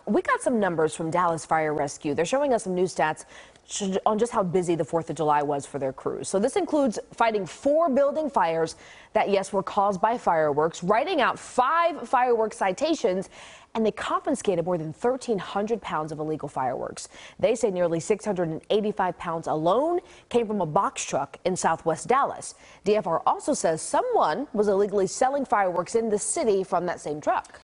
We got some numbers from Dallas Fire Rescue. They're showing us some new stats on just how busy the 4th of July was for their crews. So this includes fighting 4 building fires that, yes, were caused by fireworks, writing out 5 fireworks citations, and they confiscated more than 1,300 pounds of illegal fireworks. They say nearly 685 pounds alone came from a box truck in southwest Dallas. DFR also says someone was illegally selling fireworks in the city from that same truck.